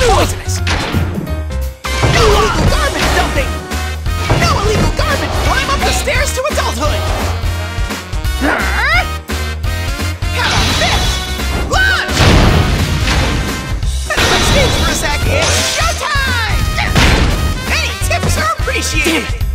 poisonous! Illegal garbage dumping! No illegal garbage! Climb up the stairs to adulthood! How about this? Launch! Backstage for a sec, it's showtime! Any tips are appreciated!